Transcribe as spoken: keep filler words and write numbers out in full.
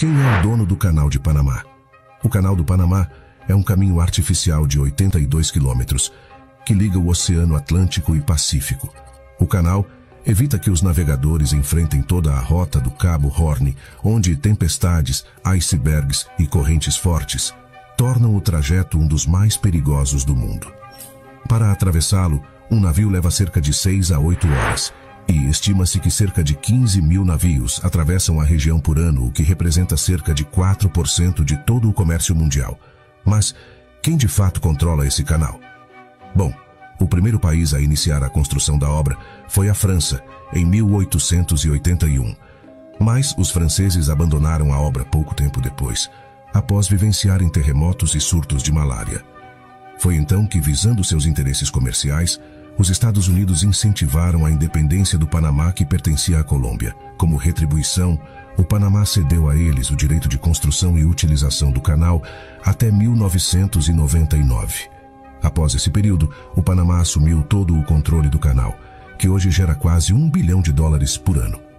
Quem é o dono do Canal de Panamá? O Canal do Panamá é um caminho artificial de oitenta e dois quilômetros que liga o Oceano Atlântico e Pacífico. O canal evita que os navegadores enfrentem toda a rota do Cabo Horn, onde tempestades, icebergs e correntes fortes tornam o trajeto um dos mais perigosos do mundo. Para atravessá-lo, um navio leva cerca de seis a oito horas, e estima-se que cerca de quinze mil navios atravessam a região por ano, o que representa cerca de quatro por cento de todo o comércio mundial. Mas quem de fato controla esse canal? Bom, o primeiro país a iniciar a construção da obra foi a França, em mil oitocentos e oitenta e um. Mas os franceses abandonaram a obra pouco tempo depois, após vivenciarem terremotos e surtos de malária. Foi então que, visando seus interesses comerciais, os Estados Unidos incentivaram a independência do Panamá, que pertencia à Colômbia. Como retribuição, o Panamá cedeu a eles o direito de construção e utilização do canal até mil novecentos e noventa e nove. Após esse período, o Panamá assumiu todo o controle do canal, que hoje gera quase um bilhão de dólares por ano.